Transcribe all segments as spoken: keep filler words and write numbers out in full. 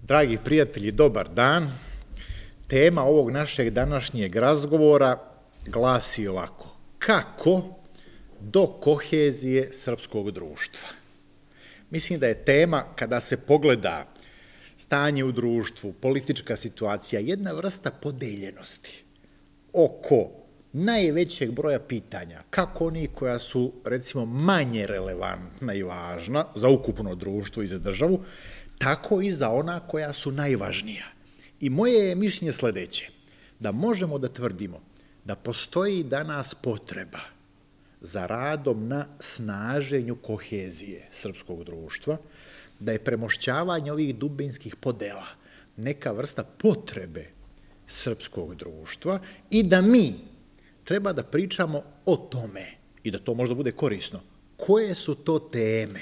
Dragi prijatelji, dobar dan. Tema ovog našeg današnjeg razgovora glasi ovako: kako do kohezije srpskog društva? Mislim da je tema, kada se pogleda stanje u društvu, politička situacija, jedna vrsta podeljenosti oko najvećeg broja pitanja, kako oni koja su, recimo, manje relevantna i važna za ukupno društvo i za državu, tako i za ona koja su najvažnija. I moje je mišljenje sledeće, da možemo da tvrdimo da postoji danas potreba za radom na snaženju kohezije srpskog društva, da je premošćavanje ovih dubinskih podela neka vrsta potrebe srpskog društva i da mi treba da pričamo o tome i da to možda bude korisno. Koje su to teme,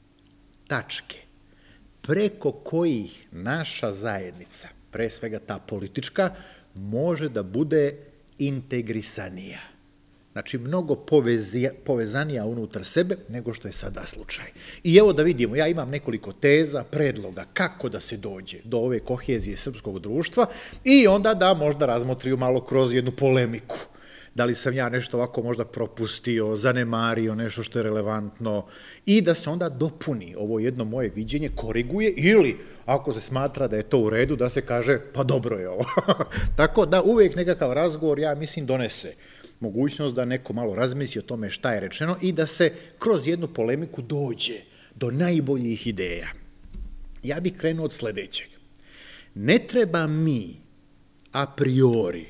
tačke, preko kojih naša zajednica, pre svega ta politička, može da bude integrisanija. Znači, mnogo povezanija unutar sebe nego što je sada slučaj. I evo da vidimo, ja imam nekoliko teza, predloga kako da se dođe do ove kohezije srpskog društva i onda da možda razmotriju malo kroz jednu polemiku. Da li sam ja nešto ovako možda propustio, zanemario, nešto što je relevantno i da se onda dopuni ovo jedno moje viđenje, koriguje ili, ako se smatra da je to u redu, da se kaže pa dobro je ovo. Tako da uvijek nekakav razgovor, ja mislim, donese mogućnost da neko malo razmisli o tome šta je rečeno i da se kroz jednu polemiku dođe do najboljih ideja. Ja bih krenuo od sledećeg. Ne treba mi a priori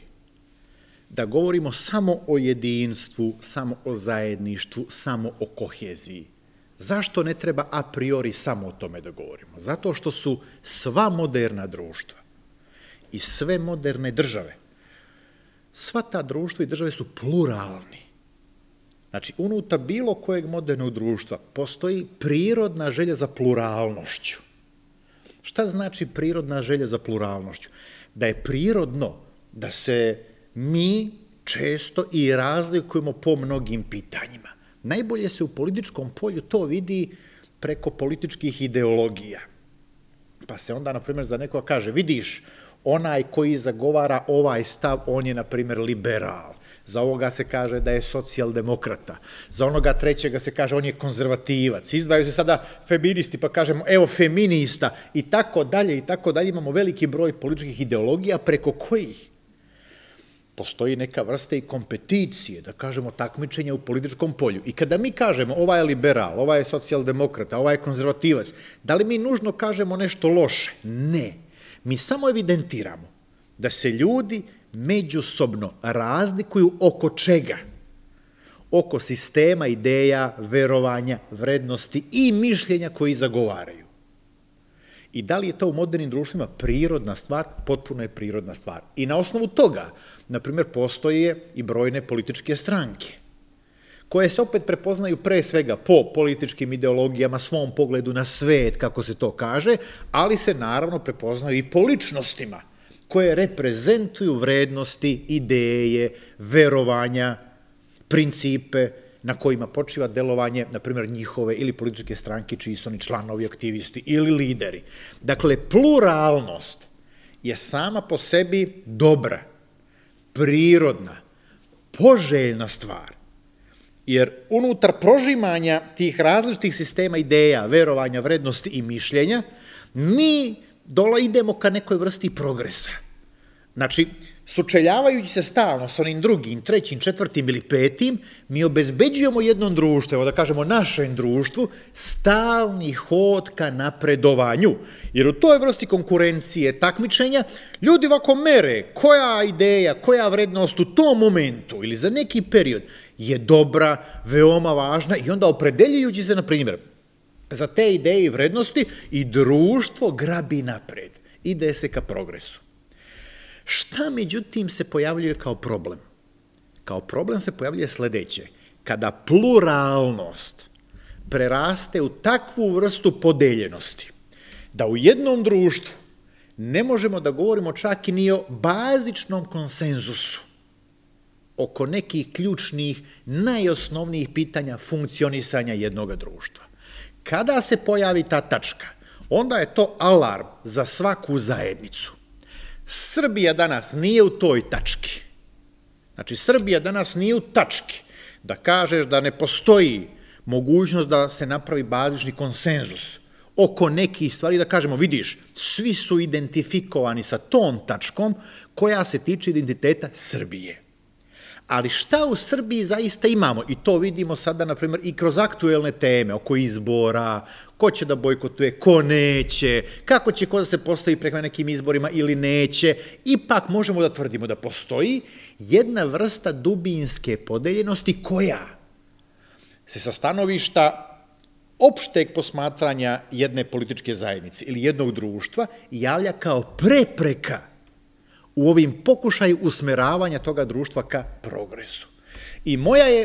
da govorimo samo o jedinstvu, samo o zajedništvu, samo o koheziji. Zašto ne treba a priori samo o tome da govorimo? Zato što su sva moderna društva i sve moderne države, sva ta društva i države su pluralni. Znači, unutar bilo kojeg modernog društva postoji prirodna želja za pluralnošću. Šta znači prirodna želja za pluralnošću? Da je prirodno da se mi često i razlikujemo po mnogim pitanjima. Najbolje se u političkom polju to vidi preko političkih ideologija. Pa se onda, na primjer, za nekoga kaže, vidiš, onaj koji zagovara ovaj stav, on je, na primjer, liberal. Za ovoga se kaže da je socijaldemokrata. Za onoga trećega se kaže on je konzervativac. Izdvaju se sada feministi pa kažemo evo feminista i tako dalje i tako dalje. Imamo veliki broj političkih ideologija preko kojih postoji neka vrsta i kompeticije, da kažemo takmičenja u političkom polju. I kada mi kažemo ova je liberal, ova je socijaldemokrata, ova je konzervativac, da li mi nužno kažemo nešto loše? Ne. Mi samo evidentiramo da se ljudi međusobno razlikuju oko čega? Oko sistema, ideja, verovanja, vrednosti i mišljenja koji zagovaraju. I da li je to u modernim društvima prirodna stvar? Potpuno je prirodna stvar. I na osnovu toga, na primjer, postoje i brojne političke stranke, koje se opet prepoznaju pre svega po političkim ideologijama, svom pogledu na svet, kako se to kaže, ali se naravno prepoznaju i po ličnostima, koje reprezentuju vrednosti, ideje, verovanja, principe na kojima počiva delovanje, na primjer, njihove ili političke stranke čiji su oni članovi, aktivisti ili lideri. Dakle, pluralnost je sama po sebi dobra, prirodna, poželjna stvar, jer unutar prožimanja tih različitih sistema ideja, verovanja, vrednosti i mišljenja, mi dole idemo ka nekoj vrsti progresa. Znači, sučeljavajući se stalno s onim drugim, trećim, četvrtim ili petim, mi obezbeđujemo jednom društvu, evo da kažemo našem društvu, stalni hod ka napredovanju. Jer u toj vrsti konkurencije, takmičenja, ljudi ovako mere koja ideja, koja vrednost u tom momentu ili za neki period je dobra, veoma važna i onda opredeljujući se, na primjer, za te ideje i vrednosti i društvo grabi napred, ide se ka progresu. Šta, međutim, se pojavljuje kao problem? Kao problem se pojavljuje sledeće. Kada pluralnost preraste u takvu vrstu podeljenosti, da u jednom društvu ne možemo da govorimo čak i ni o bazičnom konsenzusu oko nekih ključnih, najosnovnijih pitanja funkcionisanja jednog društva. Kada se pojavi ta tačka, onda je to alarm za svaku zajednicu. Srbija danas nije u toj tački. Znači, Srbija danas nije u tački da kažeš da ne postoji mogućnost da se napravi bazični konsenzus oko nekih stvari, da kažemo, vidiš, svi su identifikovani sa tom tačkom koja se tiče identiteta Srbije. Ali šta u Srbiji zaista imamo? I to vidimo sada, na primjer, i kroz aktuelne teme oko izbora, ko će da bojkotuje, ko neće, kako će ko da se postavi prema nekim izborima ili neće. Ipak možemo da tvrdimo da postoji jedna vrsta dubinske podeljenosti koja se sa stanovišta opšteg posmatranja jedne političke zajednice ili jednog društva javlja kao prepreka u ovim pokušaju usmeravanja toga društva ka progresu. I moja je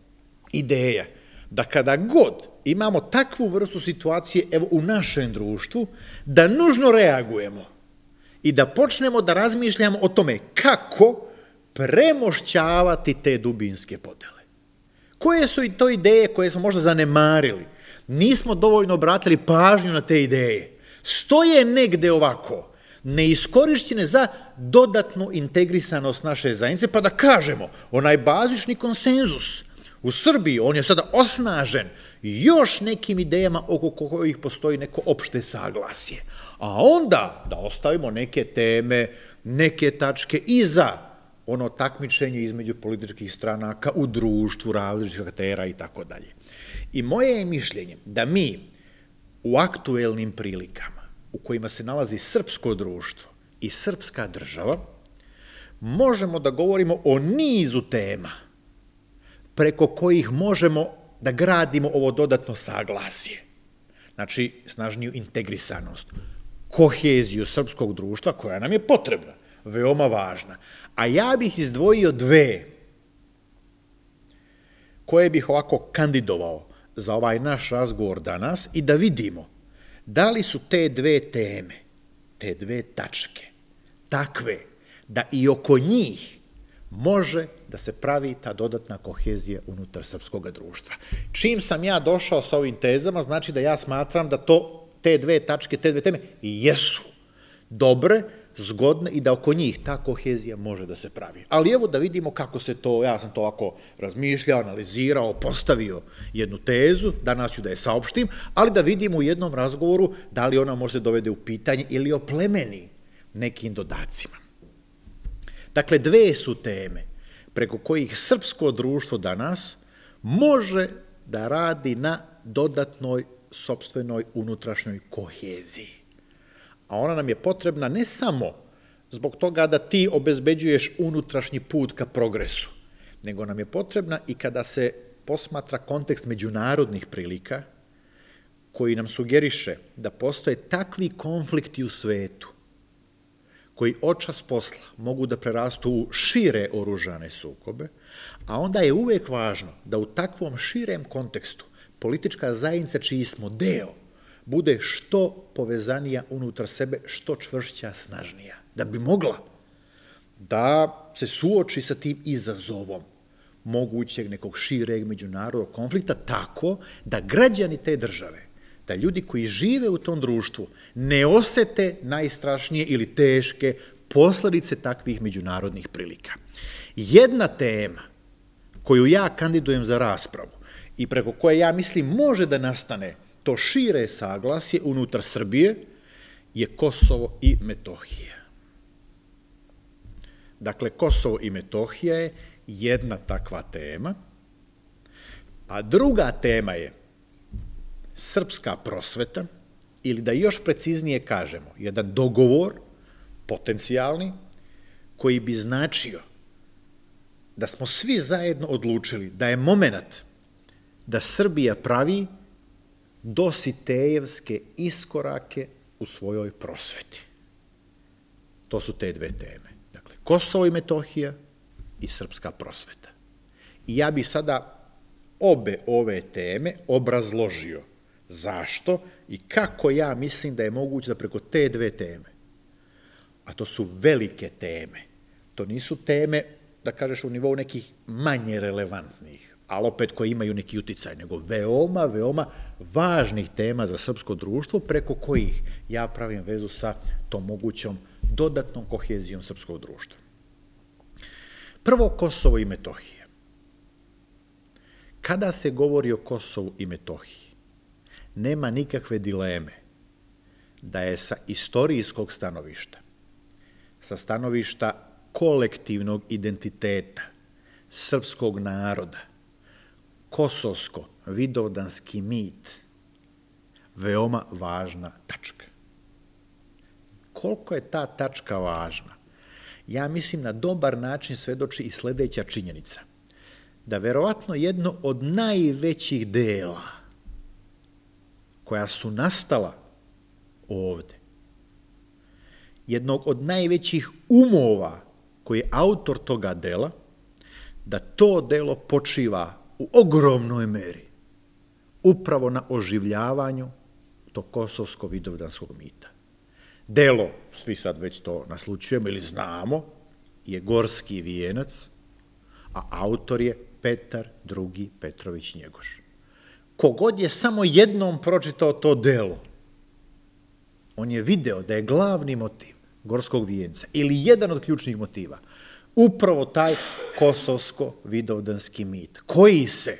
ideja da kada god imamo takvu vrstu situacije evo u našem društvu, da nužno reagujemo i da počnemo da razmišljamo o tome kako premošćavati te dubinske podele. Koje su i to ideje koje smo možda zanemarili? Nismo dovoljno obratili pažnju na te ideje. Stoje negde ovako, neiskorišćene za dodatnu integrisanost naše zajednice, pa da kažemo, onaj bazični konsenzus u Srbiji, on je sada osnažen još nekim idejama oko kojih postoji neko opšte saglasje. A onda da ostavimo neke teme, neke tačke i za ono takmičenje između političkih stranaka u društvu, različitih aktera i tako dalje. I moje je mišljenje da mi u aktuelnim prilikama u kojima se nalazi srpsko društvo i srpska država, možemo da govorimo o nizu tema preko kojih možemo da gradimo ovo dodatno saglasje. Znači, snažniju integrisanost, koheziju srpskog društva koja nam je potrebna, veoma važna. A ja bih izdvojio dve koje bih ovako kandidovao za ovaj naš razgovor danas i da vidimo da li su te dve teme, te dve tačke, takve da i oko njih može da se pravi ta dodatna kohezija unutar srpskog društva. Čim sam ja došao sa ovim tezama, znači da ja smatram da to, te dve tačke, te dve teme jesu dobre, zgodne i da oko njih ta kohezija može da se pravi. Ali evo da vidimo kako se to, ja sam to ovako razmišljao, analizirao, postavio jednu tezu, danas ću da je saopštim, ali da vidimo u jednom razgovoru da li ona može dovede u pitanje ili oplemeni nekim dodacima. Dakle, dve su teme preko kojih srpsko društvo danas može da radi na dodatnoj sopstvenoj unutrašnjoj koheziji. A ona nam je potrebna ne samo zbog toga da ti obezbeđuješ unutrašnji put ka progresu, nego nam je potrebna i kada se posmatra kontekst međunarodnih prilika koji nam sugeriše da postoje takvi konflikti u svetu koji očas posla mogu da prerastu u šire oružane sukobe, a onda je uvek važno da u takvom širem kontekstu politička zajednica čiji smo deo bude što povezanija unutar sebe, što čvršća, snažnija, da bi mogla da se suoči sa tim izazovom mogućeg nekog šireg međunarodnog konflikta tako da građani te države, da ljudi koji žive u tom društvu ne osete najstrašnije ili teške posledice takvih međunarodnih prilika. Jedna tema koju ja kandidujem za raspravu i preko koje ja mislim može da nastane to šire saglasje unutar Srbije je Kosovo i Metohija. Dakle, Kosovo i Metohija je jedna takva tema, a druga tema je srpska prosveta, ili da još preciznije kažemo, jedan dogovor potencijalni koji bi značio da smo svi zajedno odlučili da je moment da Srbija pravi dositejevske iskorake u svojoj prosveti. To su te dve teme. Dakle, Kosovo i Metohija i srpska prosveta. I ja bih sada obe ove teme obrazložio zašto i kako ja mislim da je moguće da preko te dve teme, a to su velike teme, to nisu teme, da kažeš, u nivou nekih manje relevantnih, ali opet koji imaju neki uticaj, nego veoma, veoma važnih tema za srpsko društvo, preko kojih ja pravim vezu sa tom mogućom dodatnom kohezijom srpskog društva. Prvo, Kosovo i Metohija. Kada se govori o Kosovu i Metohiji, nema nikakve dileme da je sa istorijskog stanovišta, sa stanovišta kolektivnog identiteta srpskog naroda, kosovsko-vidovdanski mit veoma važna tačka. Koliko je ta tačka važna? Ja mislim na dobar način svedoči i sledeća činjenica, da verovatno jedno od najvećih dela koja su nastala ovde, jednog od najvećih umova koji je autor toga dela, da to delo počiva u ogromnoj meri upravo na oživljavanju tog kosovsko-vidovdanskog mita. Delo, svi sad već to naslučujemo ili znamo, je Gorski vijenac, a autor je Petar drugi Petrović Njegoš. Kogod je samo jednom pročitao to delo, on je video da je glavni motiv Gorskog vijenca ili jedan od ključnih motiva upravo taj kosovsko-vidovdanski mit, koji se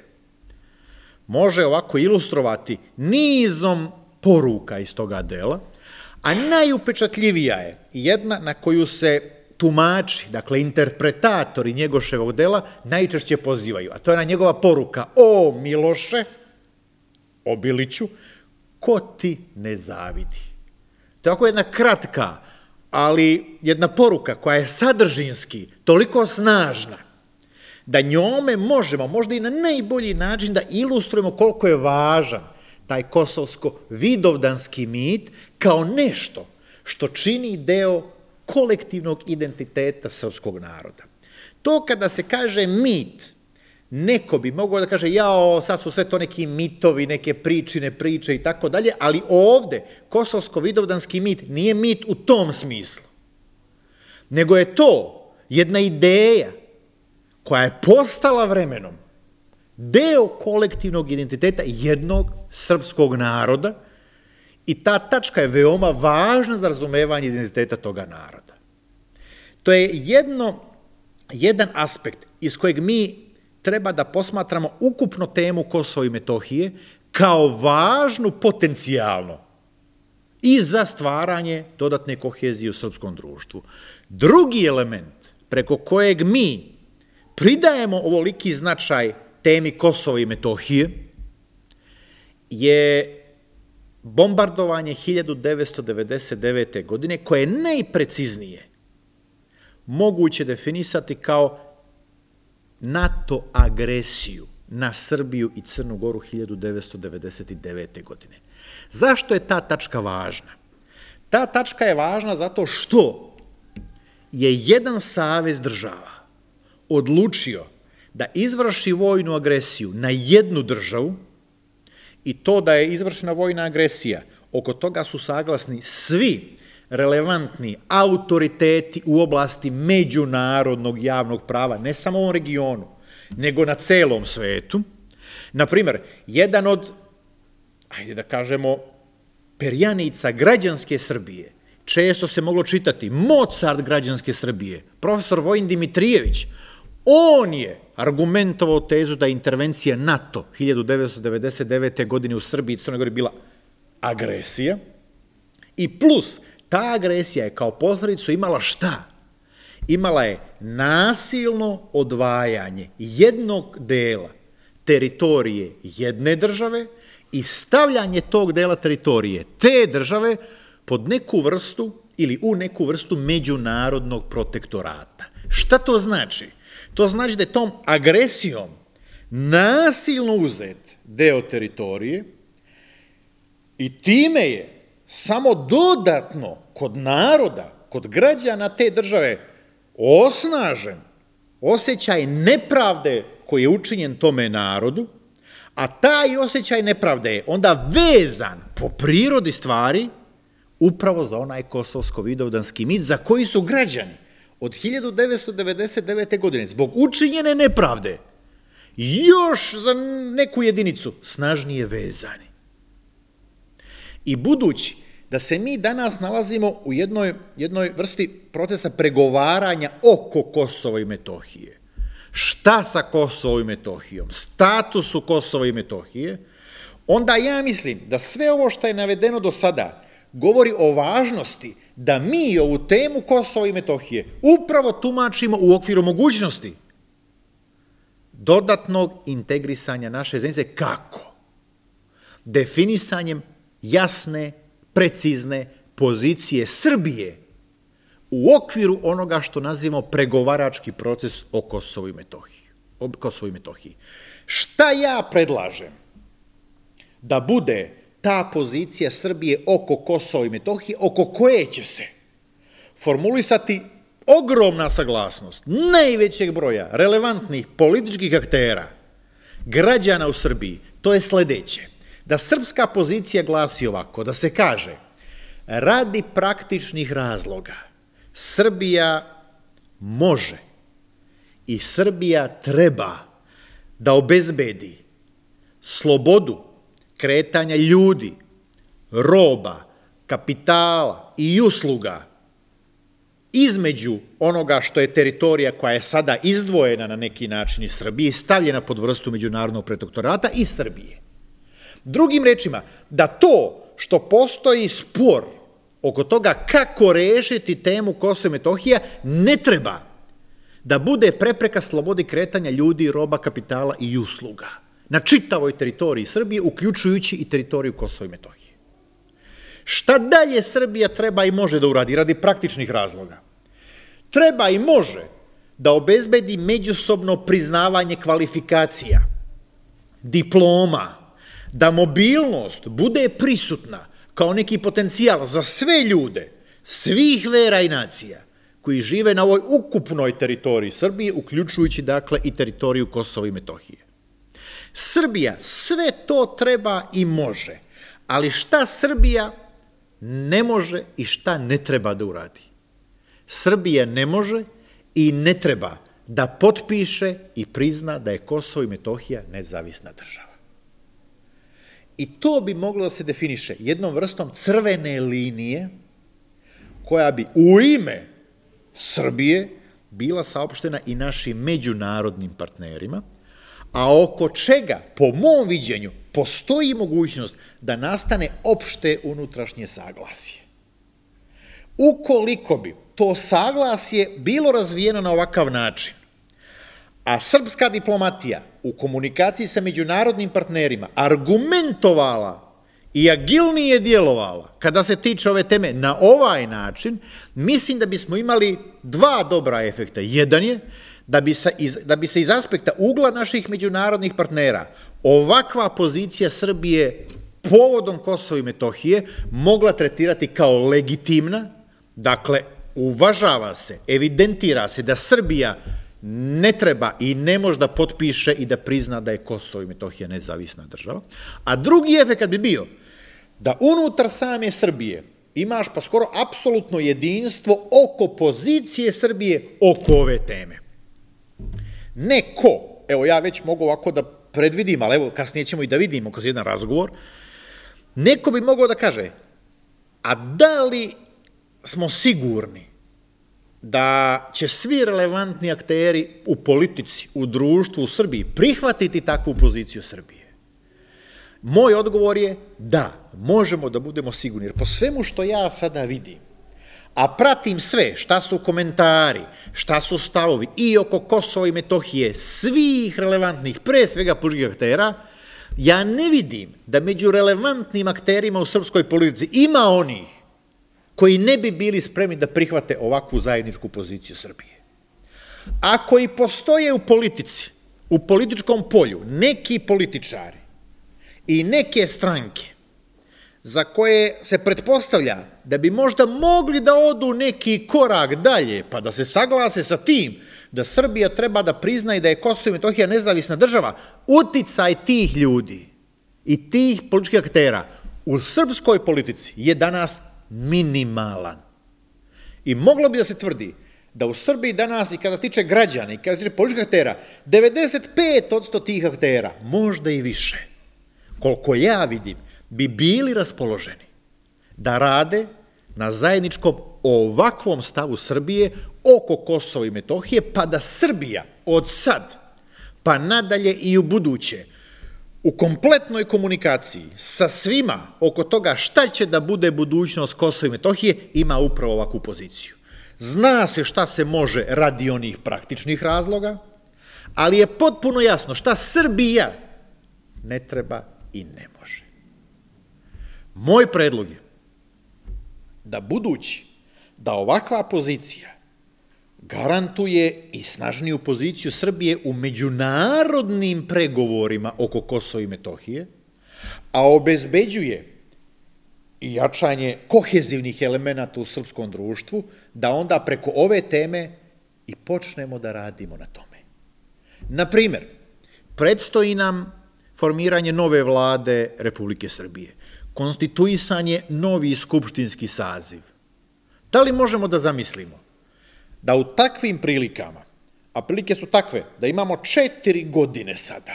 može ovako ilustrovati nizom poruka iz toga dela, a najupečatljivija je jedna na koju se tumači, dakle interpretatori Njegoševog dela najčešće pozivaju, a to je na njegova poruka: o Miloše, o Biliću, ko ti ne zavidi. To je ovako jedna kratka, ali jedna poruka koja je sadržinski toliko snažna da njome možemo, možda i na najbolji način, da ilustrujemo koliko je važan taj kosovsko-vidovdanski mit kao nešto što čini deo kolektivnog identiteta srpskog naroda. To kada se kaže mit, neko bi mogao da kaže: jao, sad su sve to neki mitovi, neke pričine, priče i tako dalje, ali ovde kosovsko-vidovdanski mit nije mit u tom smislu, nego je to jedna ideja koja je postala vremenom deo kolektivnog identiteta jednog srpskog naroda i ta tačka je veoma važna za razumevanje identiteta toga naroda. To je jedno, jedan aspekt iz kojeg mi treba da posmatramo ukupno temu Kosova i Metohije kao važnu potencijalno i za stvaranje dodatne kohezije u srpskom društvu. Drugi element preko kojeg mi pridajemo ovoliki značaj temi Kosova i Metohije je bombardovanje hiljadu devetsto devedeset devete. godine, koje je najpreciznije moguće definisati kao NATO agresiju na Srbiju i Crnu Goru hiljadu devetsto devedeset devete. godine. Zašto je ta tačka važna? Ta tačka je važna zato što je jedan savez država odlučio da izvrši vojnu agresiju na jednu državu, i to da je izvršena vojna agresija, oko toga su saglasni svi relevantni autoriteti u oblasti međunarodnog javnog prava, ne samo u ovom regionu, nego na celom svetu. Naprimer, jedan od, ajde da kažemo, perjanica građanske Srbije, često se moglo čitati Mozart građanske Srbije, profesor Vojin Dimitrijević, on je argumentovao tezu da je intervencija NATO hiljadu devetsto devedeset devete. godine u Srbiji i Crnoj Gori bila agresija, i plus ta agresija je kao posledicu imala šta? Imala je nasilno odvajanje jednog dela teritorije jedne države i stavljanje tog dela teritorije te države pod neku vrstu ili u neku vrstu međunarodnog protektorata. Šta to znači? To znači da je tom agresijom nasilno uzet deo teritorije i time je samo dodatno kod naroda, kod građana te države osnažen osjećaj nepravde koji je učinjen tome narodu, a taj osjećaj nepravde je onda vezan po prirodi stvari upravo za onaj kosovsko-vidovdanski mit za koji su građani od hiljadu devetsto devedeset devete. godine zbog učinjene nepravde još za neku jedinicu snažnije vezani. I budući da se mi danas nalazimo u jednoj, jednoj vrsti procesa pregovaranja oko Kosova i Metohije, šta sa Kosovom i Metohijom, statusu Kosova i Metohije, onda ja mislim da sve ovo što je navedeno do sada govori o važnosti da mi ovu temu Kosova i Metohije upravo tumačimo u okviru mogućnosti dodatnog integrisanja naše zajednice. Kako? Definisanjem jasne, precizne pozicije Srbije u okviru onoga što nazivamo pregovarački proces o Kosovu i Metohiji. O Kosovu i Metohiji. Šta ja predlažem da bude ta pozicija Srbije oko Kosova i Metohije, oko koje će se formulisati ogromna saglasnost najvećeg broja relevantnih političkih aktera, građana u Srbiji, to je sledeće, da srpska pozicija glasi ovako, da se kaže, radi praktičnih razloga, Srbija može i Srbija treba da obezbedi slobodu kretanja ljudi, roba, kapitala i usluga između onoga što je teritorija koja je sada izdvojena na neki način iz Srbije i stavljena pod vrstu međunarodnog protektorata i Srbije. Drugim rečima, da to što postoji spor oko toga kako rešiti temu Kosova i Metohija ne treba da bude prepreka slobodi kretanja ljudi, roba, kapitala i usluga na čitavoj teritoriji Srbije, uključujući i teritoriju Kosova i Metohije. Šta dalje Srbija treba i može da uradi radi praktičnih razloga? Treba i može da obezbedi međusobno priznavanje kvalifikacija, diploma, da mobilnost bude prisutna kao neki potencijal za sve ljude, svih vera i nacija, koji žive na ovoj ukupnoj teritoriji Srbije, uključujući dakle i teritoriju Kosova i Metohije. Srbija sve to treba i može, ali šta Srbija ne može i šta ne treba da uradi? Srbija ne može i ne treba da potpiše i prizna da je Kosovo i Metohija nezavisna država. I to bi moglo da se definiše jednom vrstom crvene linije koja bi u ime Srbije bila saopštena i našim međunarodnim partnerima, a oko čega, po mom viđenju, postoji mogućnost da nastane opšte unutrašnje saglasje. Ukoliko bi to saglasje bilo razvijeno na ovakav način, a srpska diplomatija u komunikaciji sa međunarodnim partnerima argumentovala i agilnije djelovala kada se tiče ove teme na ovaj način, mislim da bismo imali dva dobra efekta. Jedan je da bi, se iz, da bi se iz aspekta ugla naših međunarodnih partnera ovakva pozicija Srbije povodom Kosova i Metohije mogla tretirati kao legitimna, dakle uvažava se, evidentira se da Srbija ne treba i ne može da potpiše i da prizna da je Kosovo i Metohija nezavisna država, a drugi efekt bi bio da unutar same Srbije imaš pa skoro apsolutno jedinstvo oko pozicije Srbije oko ove teme. Neko, evo ja već mogu ovako da predvidim, ali evo kasnije ćemo i da vidimo kroz jedan razgovor, neko bi mogao da kaže, a da li smo sigurni da će svi relevantni akteri u politici, u društvu, u Srbiji prihvatiti takvu poziciju Srbije? Moj odgovor je da, možemo da budemo sigurni, jer po svemu što ja sada vidim, a pratim sve, šta su komentari, šta su stavovi i oko Kosova i Metohije, svih relevantnih, pre svega političkih aktera, ja ne vidim da među relevantnim akterima u srpskoj politici ima onih koji ne bi bili spremni da prihvate ovakvu zajedničku poziciju Srbije. Ako i postoje u politici, u političkom polju, neki političari i neke stranke za koje se pretpostavlja da bi možda mogli da odu neki korak dalje, pa da se saglase sa tim da Srbija treba da prizna i da je Kosovo i Metohija nezavisna država, uticaj tih ljudi i tih političkih aktera u srpskoj politici je danas minimalan. I moglo bi da se tvrdi da u Srbiji danas, i kada se tiče građana, i kada se tiče političkih aktera, devedeset pet posto tih aktera, možda i više, koliko ja vidim, bi bili raspoloženi da rade na zajedničkom ovakvom stavu Srbije oko Kosova i Metohije, pa da Srbija od sad pa nadalje i u buduće u kompletnoj komunikaciji sa svima oko toga šta će da bude budućnost Kosova i Metohije ima upravo ovakvu poziciju. Zna se šta se može radi onih praktičnih razloga, ali je potpuno jasno šta Srbija ne treba i ne može. Moj predlog je da budući da ovakva pozicija garantuje i snažniju poziciju Srbije u međunarodnim pregovorima oko Kosova i Metohije, a obezbeđuje i jačanje kohezivnih elemenata u srpskom društvu, da onda preko ove teme i počnemo da radimo na tome. Naprimer, predstoji nam formiranje nove vlade Republike Srbije, konstituisanje novi skupštinski saziv. Da li možemo da zamislimo da u takvim prilikama, a prilike su takve da imamo četiri godine sada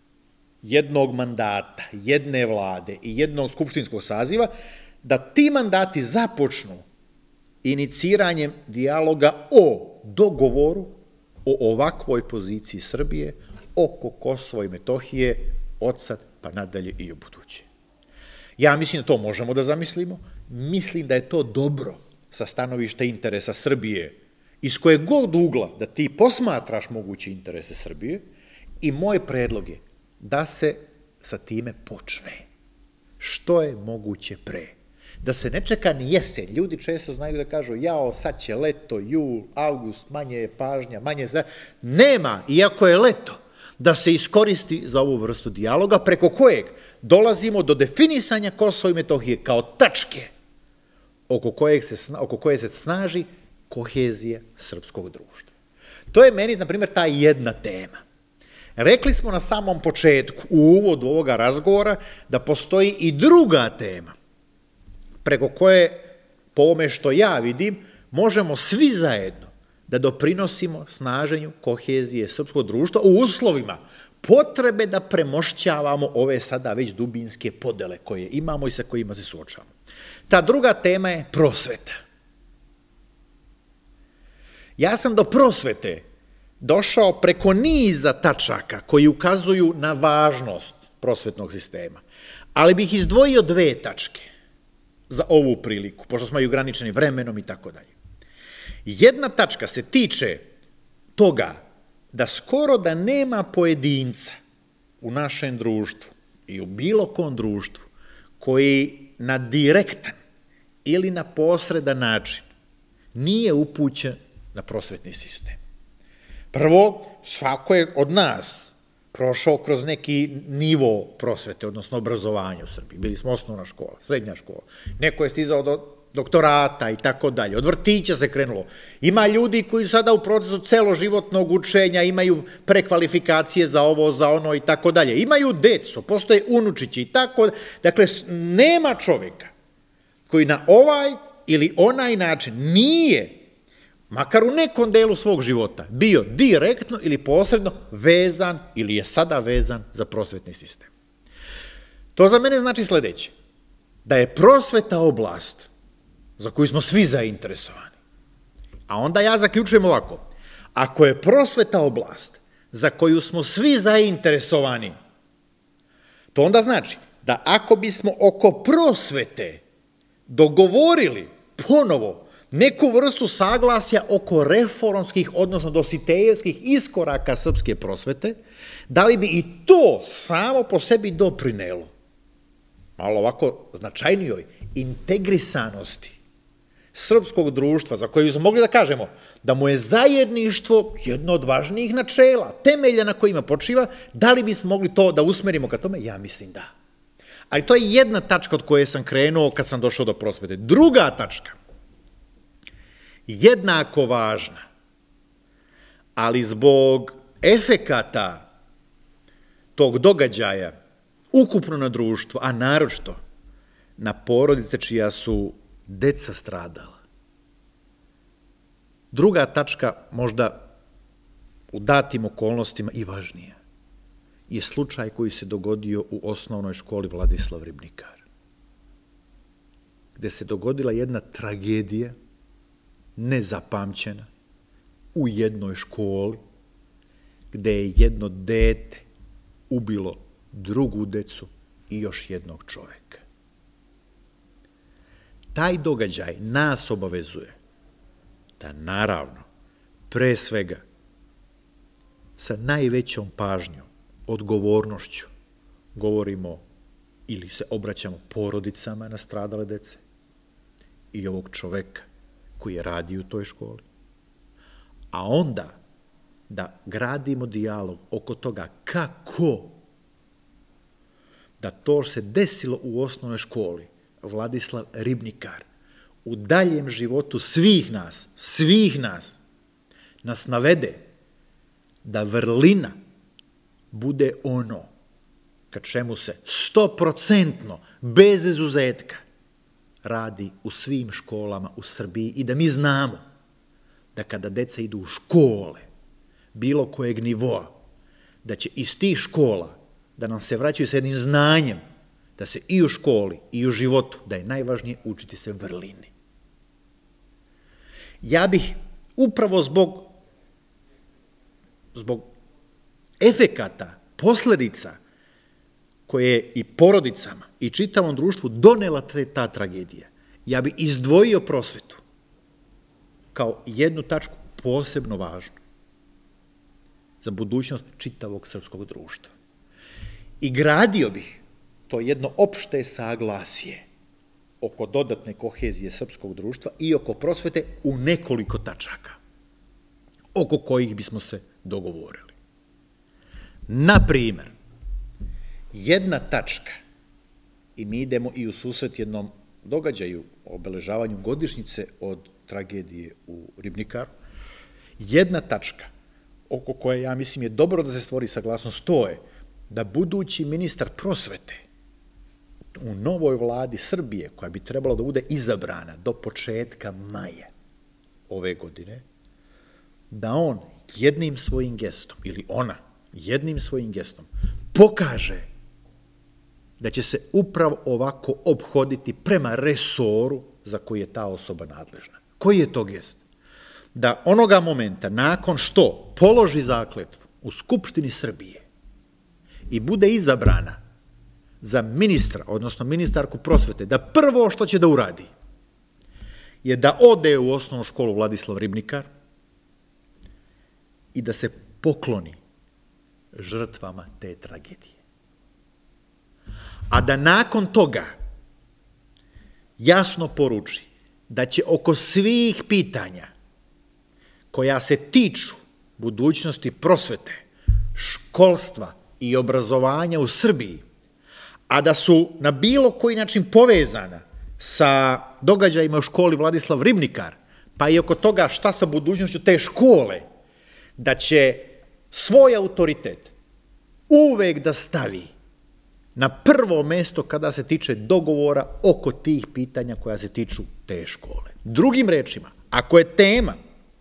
jednog mandata, jedne vlade i jednog skupštinskog saziva, da ti mandati započnu iniciranjem dijaloga o dogovoru o ovakvoj poziciji Srbije oko Kosova i Metohije od sad pa nadalje i u buduće. Ja mislim da to možemo da zamislimo, mislim da je to dobro sa stanovišta interesa Srbije, iz kojeg god ugla da ti posmatraš moguće interese Srbije, i moj predlog je da se sa time počne. Što je moguće pre. Da se ne čeka ni jesen. Ljudi često znaju da kažu, jao, sad će leto, jul, avgust, manje je pažnja, manje je... Nema, iako je leto, da se iskoristi za ovu vrstu dijaloga, preko kojeg dolazimo do definisanja Kosova i Metohije kao tačke oko kojeg se, oko koje se snaži kohezija srpskog društva. To je meni, na primjer, ta jedna tema. Rekli smo na samom početku, u uvodu ovoga razgovora, da postoji i druga tema, preko koje, po ovome što ja vidim, možemo svi zajedno da doprinosimo snaženju kohezije srpskog društva u uslovima potrebe da premošćavamo ove sada već dubinske podele koje imamo i sa kojima se suočavamo. Ta druga tema je prosveta. Ja sam do prosvete došao preko niza tačaka koji ukazuju na važnost prosvetnog sistema, ali bih izdvojio dve tačke za ovu priliku, pošto smo i ograničeni vremenom i tako dalje. Jedna tačka se tiče toga da skoro da nema pojedinca u našem društvu i u bilo kom društvu koji na direktan ili na posredan način nije upućen na prosvetni sistem. Prvo, svako je od nas prošao kroz neki nivo prosvete, odnosno obrazovanja u Srbiji. Bili smo osnovna škola, srednja škola. Neko je stizao do doktorata i tako dalje. Od vrtića se krenulo. Ima ljudi koji sada u procesu celoživotnog učenja imaju prekvalifikacije za ovo, za ono i tako dalje. Imaju decu, postoje unučići i tako. Dakle, nema čovjeka koji na ovaj ili onaj način nije, makar u nekom delu svog života, bio direktno ili posredno vezan ili je sada vezan za prosvetni sistem. To za mene znači sledeće, da je prosveta oblast za koju smo svi zainteresovani. A onda ja zaključujem ovako, ako je prosveta oblast za koju smo svi zainteresovani, to onda znači da ako bismo oko prosvete dogovorili ponovo neku vrstu saglasja oko reformskih, odnosno dositejevskih iskoraka srpske prosvete, da li bi i to samo po sebi doprinelo malo ovako značajnijoj integrisanosti srpskog društva, za koje smo mogli da kažemo da mu je zajedništvo jedno od važnijih načela, temelja na kojima počiva, da li bismo mogli to da usmerimo ka tome? Ja mislim da. Ali to je jedna tačka od koje sam krenuo kad sam došao do prosvete. Druga tačka, jednako važna, ali zbog efekata tog događaja ukupno na društvo, a naročito na porodice čija su deca stradala. Druga tačka, možda u datim okolnostima i važnija, je slučaj koji se dogodio u osnovnoj školi Vladislav Ribnikar, gde se dogodila jedna tragedija, nezapamćena, u jednoj školi, gde je jedno dete ubilo drugu decu i još jednog čoveka. Taj događaj nas obavezuje da, naravno, pre svega, sa najvećom pažnjom, odgovornošću, govorimo ili se obraćamo porodicama nastradale dece i ovog čoveka koji je radio u toj školi, a onda da gradimo dijalog oko toga kako da to što se desilo u osnovnoj školi Vladislav Ribnikar u daljem životu svih nas, svih nas, nas navede da vrlina bude ono ka čemu se stoprocentno, bez izuzetka, radi u svim školama u Srbiji i da mi znamo da kada deca idu u škole, bilo kojeg nivoa, da će iz tih škola da nam se vraćaju sa jednim znanjem, da se i u školi i u životu, da je najvažnije učiti se vrlini. Ja bih upravo zbog, zbog efekata, posledica koje i porodicama i čitavom društvu donela ta tragedija, ja bih izdvojio prosvetu kao jednu tačku posebno važnu za budućnost čitavog srpskog društva. I gradio bih to jedno opšte saglasje oko dodatne kohezije srpskog društva i oko prosvete u nekoliko tačaka, oko kojih bismo se dogovorili. Na primer, jedna tačka, i mi idemo i u susret jednom događaju o obeležavanju godišnjice od tragedije u Ribnikaru, jedna tačka oko koje, ja mislim, je dobro da se stvori saglasnost, to je da budući ministar prosvete u novoj vladi Srbije, koja bi trebala da bude izabrana do početka maja ove godine, da on jednim svojim gestom, ili ona jednim svojim gestom, pokaže da će se upravo ovako ophoditi prema resoru za koji je ta osoba nadležna. Koji je to gest? Da onoga momenta, nakon što položi zakletvu u Skupštini Srbije i bude izabrana za ministra, odnosno ministarku prosvete, da prvo što će da uradi je da ode u osnovnu školu Vladislav Ribnikar i da se pokloni žrtvama te tragedije. A da nakon toga jasno poruči da će oko svih pitanja koja se tiču budućnosti prosvete, školstva i obrazovanja u Srbiji, a da su na bilo koji način povezana sa događajima u školi Vladislav Ribnikar, pa i oko toga šta sa budućnošću te škole, da će svoj autoritet uvek da stavi na prvo mesto kada se tiče dogovora oko tih pitanja koja se tiču te škole. Drugim rečima, ako je tema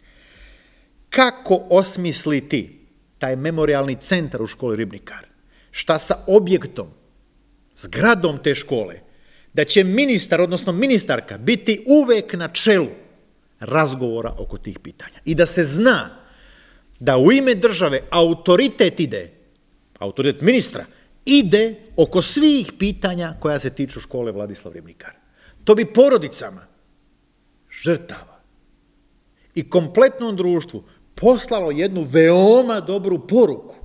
kako osmisliti taj memorialni centar u školi Ribnikar, šta sa objektom, zgradom te škole, da će ministar, odnosno ministarka, biti uvek na čelu razgovora oko tih pitanja. I da se zna da u ime države autoritet ide, autoritet ministra, ide oko svih pitanja koja se tiču škole Vladislav Ribnikar. To bi porodicama žrtava i kompletnom društvu poslalo jednu veoma dobru poruku.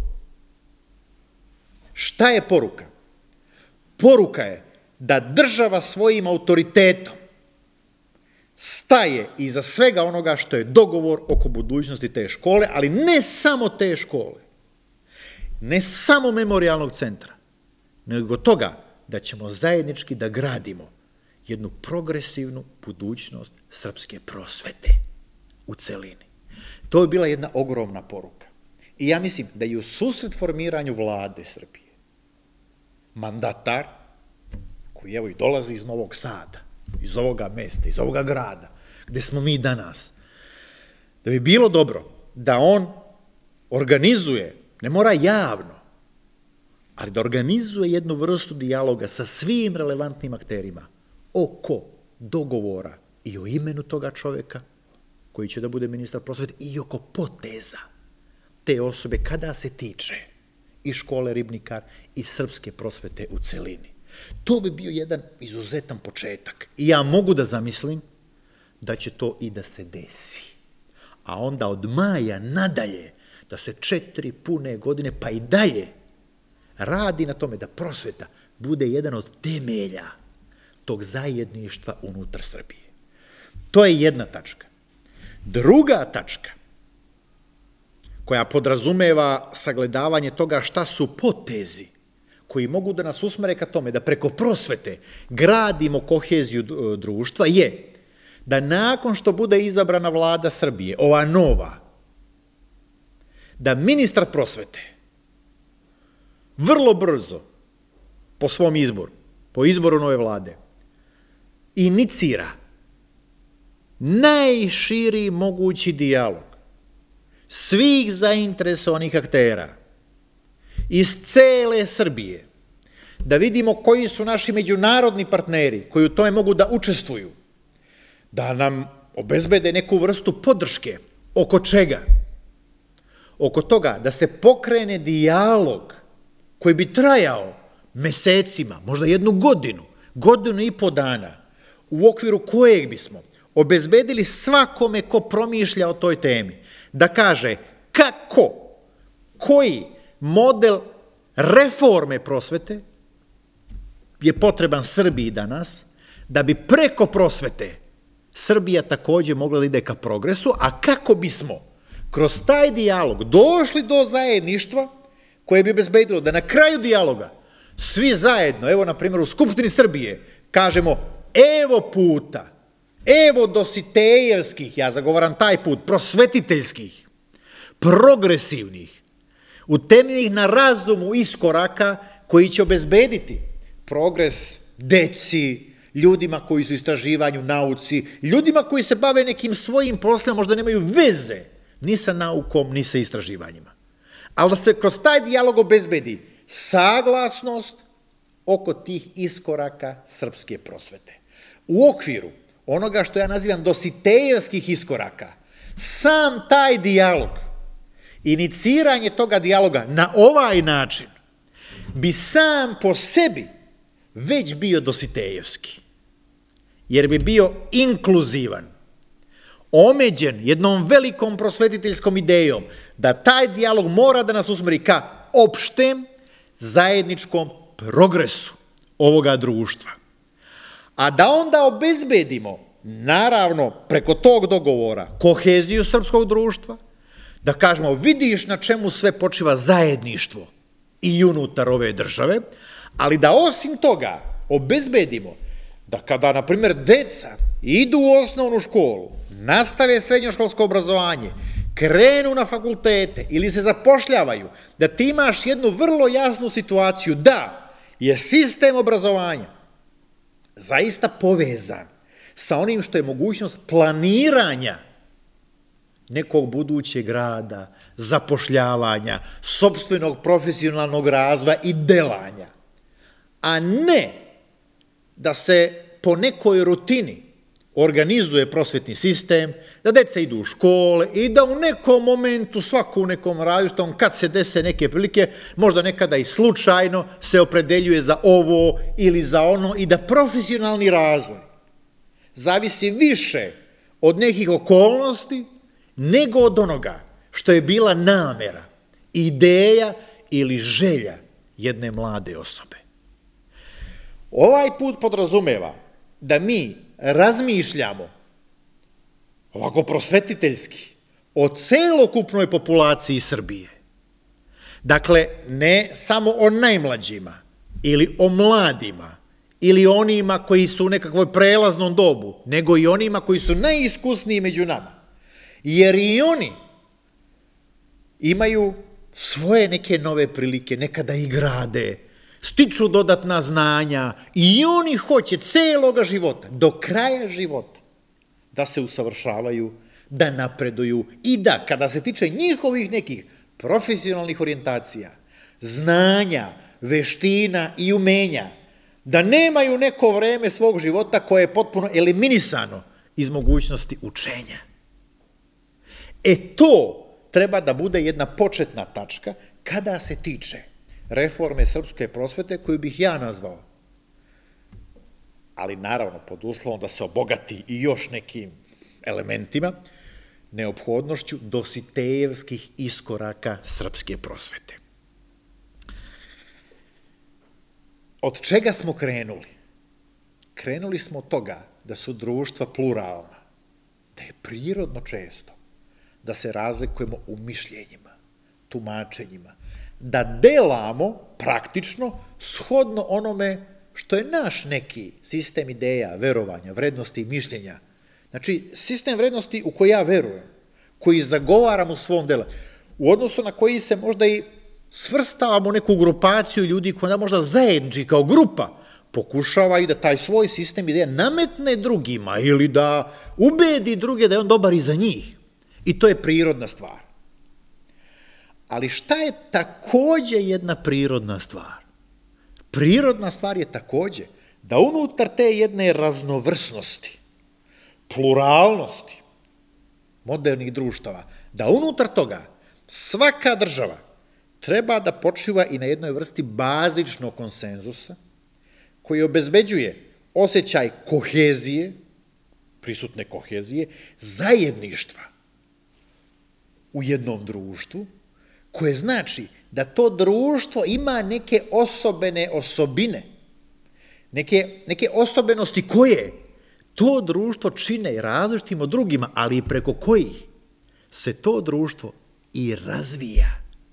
Šta je poruka? Poruka je da država svojim autoritetom staje iza svega onoga što je dogovor oko budućnosti te škole, ali ne samo te škole, ne samo memorialnog centra, nego toga da ćemo zajednički da gradimo jednu progresivnu budućnost srpske prosvete u celini. To je bila jedna ogromna poruka. I ja mislim da i u susret formiranju vlade Srbije, mandatar, koji evo i dolazi iz Novog Sada, iz ovoga mesta, iz ovoga grada, gde smo mi danas, da bi bilo dobro da on organizuje, ne mora javno, ali da organizuje jednu vrstu dijaloga sa svim relevantnim akterima oko dogovora i o imenu toga čoveka koji će da bude ministar prosvete i oko poteza te osobe kada se tiče i škole Ribnikar i srpske prosvete u celini. To bi bio jedan izuzetan početak i ja mogu da zamislim da će to i da se desi. A onda od maja nadalje da se četiri pune godine pa i dalje radi na tome da prosveta bude jedan od temelja tog zajedništva unutar Srbije. To je jedna tačka. Druga tačka koja podrazumeva sagledavanje toga šta su potezi koji mogu da nas usmere ka tome da preko prosvete gradimo koheziju društva je da nakon što bude izabrana vlada Srbije, ova nova, da ministar prosvete vrlo brzo po svom izboru, po izboru nove vlade, inicira najširi mogući dijalog svih zainteresovanih aktera iz cele Srbije, da vidimo koji su naši međunarodni partneri koji u tome mogu da učestvuju, da nam obezbede neku vrstu podrške. Oko čega? Oko toga da se pokrene dijalog koji bi trajao mesecima, možda jednu godinu, godinu i po dana, u okviru kojeg bismo obezbedili svakome ko promišlja o toj temi, da kaže kako, koji model reforme prosvete je potreban Srbiji danas, da bi preko prosvete Srbija takođe mogla da ide ka progresu, a kako bismo kroz taj dijalog došli do zajedništva koje bi obezbedilo da na kraju dijaloga svi zajedno, evo na primjer u Skupštini Srbije, kažemo evo puta, evo dositejevskih, ja zagovaram taj put, prosvetiteljskih, progresivnih, utemeljenih na razumu iskoraka koji će obezbediti progres deci, ljudima koji su u istraživanju, nauci, ljudima koji se bave nekim svojim poslom, možda nemaju veze ni sa naukom, ni sa istraživanjima. Ali da se kroz taj dijalog obezbedi saglasnost oko tih iskoraka srpske prosvete. U okviru onoga što ja nazivam dositejevskih iskoraka, sam taj dijalog, iniciranje toga dijaloga na ovaj način, bi sam po sebi već bio dositejevski, jer bi bio inkluzivan, omeđen jednom velikom prosvetiteljskom idejom da taj dijalog mora da nas usmeri ka opštem zajedničkom progresu ovoga društva. A da onda obezbedimo, naravno, preko tog dogovora, koheziju srpskog društva, da kažemo, vidiš na čemu sve počiva zajedništvo i unutar ove države, ali da osim toga obezbedimo da kada, na primjer, deca idu u osnovnu školu, nastave srednjoškolsko obrazovanje, krenu na fakultete ili se zapošljavaju, da ti imaš jednu vrlo jasnu situaciju da je sistem obrazovanja zaista povezan sa onim što je mogućnost planiranja nekog budućeg rada, zapošljavanja, sopstvenog profesionalnog razvoja i delanja, a ne da se po nekoj rutini organizuje prosvetni sistem, da deca idu u škole i da u nekom momentu, svako u nekom različitom, kad se dese neke prilike, možda nekada i slučajno se opredeljuje za ovo ili za ono i da profesionalni razvoj zavisi više od nekih okolnosti nego od onoga što je bila namera, ideja ili želja jedne mlade osobe. Ovaj put podrazumeva da mi razmišljamo ovako prosvetiteljski o celokupnoj populaciji Srbije. Dakle, ne samo o najmlađima ili o mladima ili onima koji su u nekakvoj prelaznom dobu, nego i onima koji su najiskusniji među nama. Jer i oni imaju svoje neke nove prilike, nekada i grade, stiču dodatna znanja i oni hoće celoga života, do kraja života, da se usavršavaju, da napreduju i da, kada se tiče njihovih nekih profesionalnih orijentacija, znanja, veština i umenja, da nemaju neko vreme svog života koje je potpuno eliminisano iz mogućnosti učenja. E to treba da bude jedna početna tačka kada se tiče reforme srpske prosvete koju bih ja nazvao, ali naravno pod uslovom da se obogati i još nekim elementima, neophodnošću dositejevskih iskoraka srpske prosvete. Od čega smo krenuli? Krenuli smo od toga da su društva pluralna, da je prirodno često da se razlikujemo u mišljenjima, tumačenjima, da delamo praktično shodno onome što je naš neki sistem ideja, verovanja, vrednosti i mišljenja. Znači, sistem vrednosti u koji ja verujem, koji zagovaram u svom delu, u odnosu na koji se možda i svrstavamo neku grupaciju ljudi koja možda zajednički kao grupa pokušava i da taj svoj sistem ideja nametne drugima ili da ubedi druge da je on dobar i za njih. I to je prirodna stvar. Ali šta je takođe jedna prirodna stvar? Prirodna stvar je takođe da unutar te jedne raznovrsnosti, pluralnosti modernih društava, da unutar toga svaka država treba da počiva i na jednoj vrsti bazičnog konsenzusa koji obezbeđuje osjećaj kohezije, prisutne kohezije, zajedništva u jednom društvu, koje znači da to društvo ima neke osobene osobine, neke, neke osobenosti koje to društvo čine različitim od drugima, ali i preko kojih se to društvo i razvija.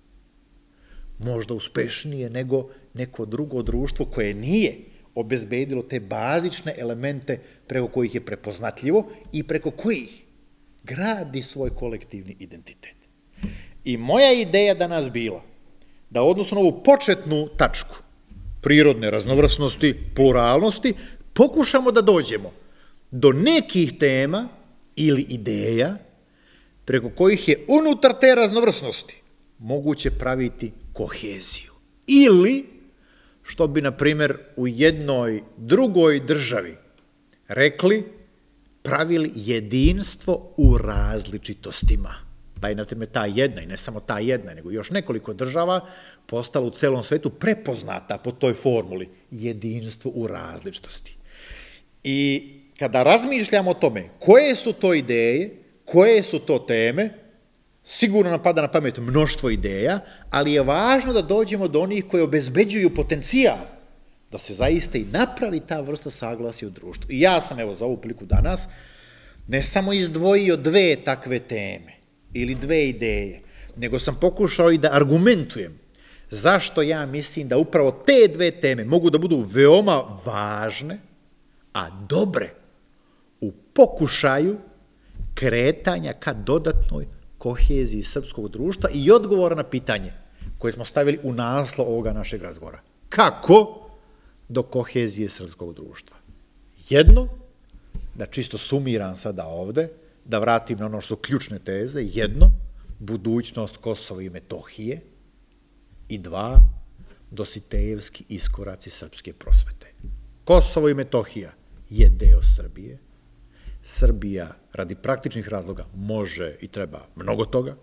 Možda uspešnije nego neko drugo društvo koje nije obezbedilo te bazične elemente preko kojih je prepoznatljivo i preko kojih gradi svoj kolektivni identitet. I moja ideja danas bila da odnosno na ovu početnu tačku prirodne raznovrsnosti, pluralnosti, pokušamo da dođemo do nekih tema ili ideja preko kojih je unutar te raznovrsnosti moguće praviti koheziju. Ili, što bi, na primer, u jednoj drugoj državi rekli, pravili jedinstvo u različitostima. Pa je, na primer, ta jedna, i ne samo ta jedna, nego još nekoliko država postala u celom svetu prepoznata po toj formuli jedinstvo u različitosti. I kada razmišljamo o tome koje su to ideje, koje su to teme, sigurno nam pada na pamet mnoštvo ideja, ali je važno da dođemo do onih koje obezbeđuju potencijal da se zaista i napravi ta vrsta saglasja u društvu. I ja sam, evo, za ovu priliku danas, ne samo izdvojio dve takve teme ili dve ideje, nego sam pokušao i da argumentujem zašto ja mislim da upravo te dve teme mogu da budu veoma važne, a dobre u pokušaju kretanja ka dodatnoj koheziji srpskog društva i odgovora na pitanje koje smo stavili u naslov ovoga našeg razgovora. Kako do kohezije srpskog društva? Jedno, da čisto sumiram sada ovde, da vratim na ono što su ključne teze, jedno, budućnost Kosova i Metohije, i dva, dositejevski iskoraci srpske prosvete. Kosovo i Metohija je deo Srbije, Srbija radi praktičnih razloga može i treba mnogo toga,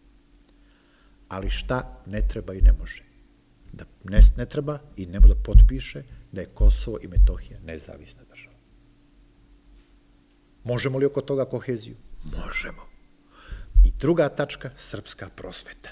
ali šta ne treba i ne može? Da ne, ne treba i ne može da potpiše da je Kosovo i Metohija nezavisna država. Možemo li oko toga koheziju? Možemo. I druga tačka, srpska prosveta.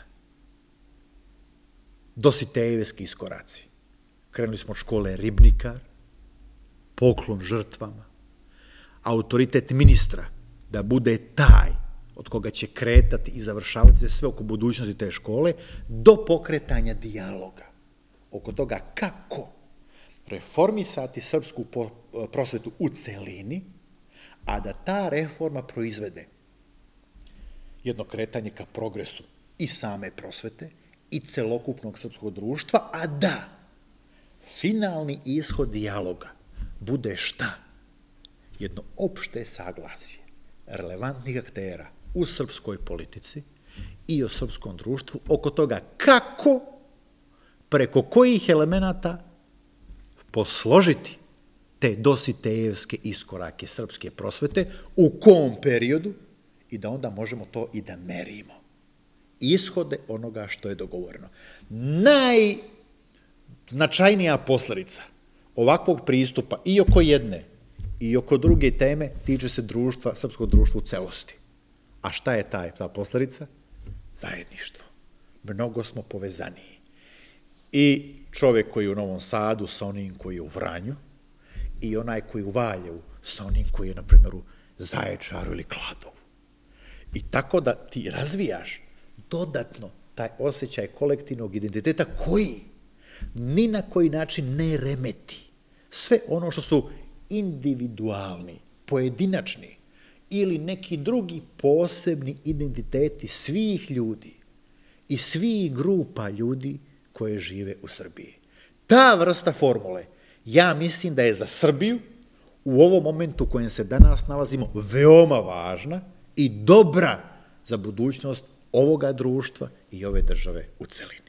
Dositejevski iskoraci. Krenuli smo od škole Ribnikar, poklon žrtvama, autoritet ministra da bude taj od koga će kretati i završavati sve oko budućnosti te škole, do pokretanja dijaloga oko toga kako reformisati srpsku prosvetu u celini, a da ta reforma proizvede jedno kretanje ka progresu i same prosvete i celokupnog srpskog društva, a da finalni ishod dijaloga bude šta? Jedno opšte saglasje, relevantnih aktera u srpskoj politici i o srpskom društvu oko toga kako, preko kojih elemenata posložiti te dositejevske iskorake srpske prosvete, u kom periodu, i da onda možemo to i da merimo. Ishode onoga što je dogovoreno. Najznačajnija posledica ovakvog pristupa i oko jedne i oko druge teme tiče se društva, srpskog društva u celosti. A šta je taj, ta posledica? Zajedništvo. Mnogo smo povezaniji. I čovjek koji je u Novom Sadu sa onim koji je u Vranju i onaj koji je u Valjevu sa onim koji je, na primjer, u Zaječaru ili Kladovu. I tako da ti razvijaš dodatno taj osjećaj kolektivnog identiteta koji ni na koji način ne remeti sve ono što su individualni, pojedinačni ili neki drugi posebni identiteti svih ljudi i svih grupa ljudi koje žive u Srbiji. Ta vrsta formule, ja mislim da je za Srbiju u ovom momentu u kojem se danas nalazimo veoma važna i dobra za budućnost ovoga društva i ove države u celini.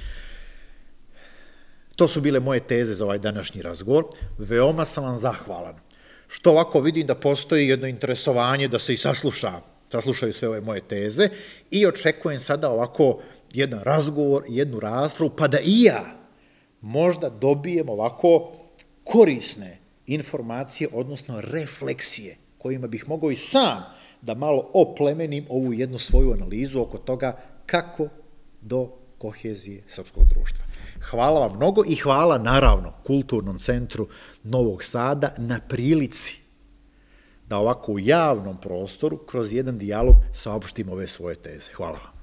To su bile moje teze za ovaj današnji razgovor. Veoma sam vam zahvalan što ovako vidim da postoji jedno interesovanje da se i sasluša, saslušaju sve ove moje teze i očekujem sada ovako jedan razgovor, jednu raspravu, pa da i ja možda dobijem ovako korisne informacije, odnosno refleksije, kojima bih mogao i sam da malo oplemenim ovu jednu svoju analizu oko toga kako do kohezije srpskog društva. Hvala vam mnogo i hvala naravno Kulturnom centru Novog Sada na prilici da ovako u javnom prostoru kroz jedan dijalog saopštim ove svoje teze. Hvala vam.